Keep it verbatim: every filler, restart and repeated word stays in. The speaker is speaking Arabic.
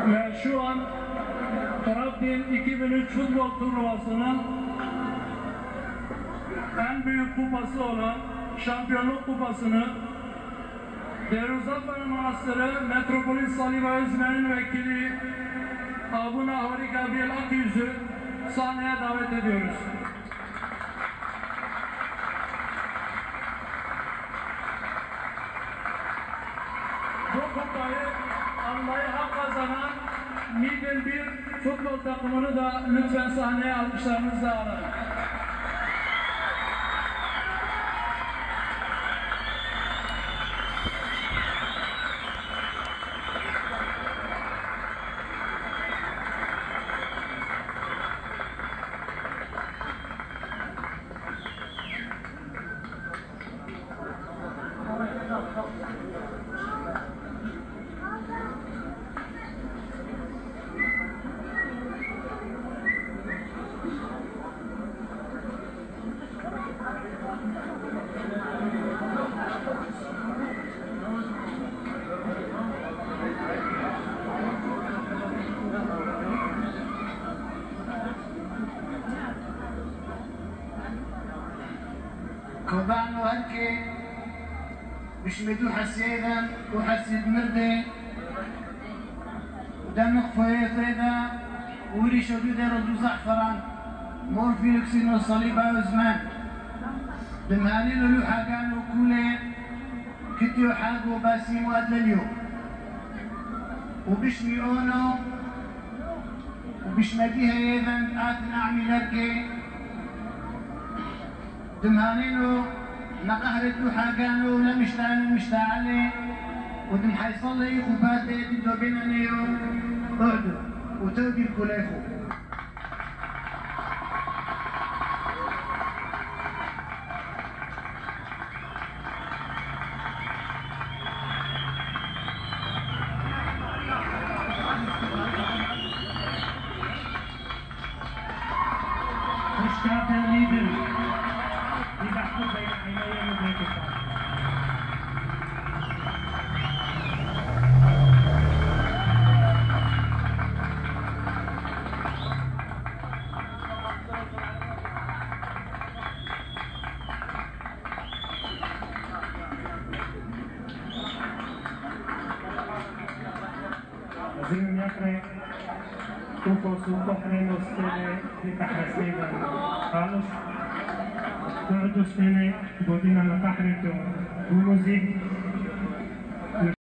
Ve şu an Trabzon iki bin üç futbol turnuvasının en büyük kupası olan Şampiyonluk Kupası'nı Deruzafan Manastırı Metropolis Salih Özmen'in vekili Abuna Ahri Gabriel Akyüz'ü sahneye davet ediyoruz. Bu kupayı almayı hak kazanan Miguel bir futbol takımını da lütfen sahneye alkışlarınızla alın. كوبان وهركي بشمدو حسيدا وحسيد مردي ودمق فيضا وري شدود ردو زعفران مور فيلكسين والصليبة وزمان بمهالين ولوحا كانوا كولي كتيو حاقو باسيم وادليو وبشمي اونو وبشمديها ايضا آتنا عمي لركي دمهانينو نقهرتو حاجانو لا مشتاعلو مشتاعلي ودم حيصلي خبات دو بينانيو اعدو وتودي الكليفو Zim jakre tuko su pohreno stene nikahra snedan halush tu'du stene bodina nakahreto bumuzik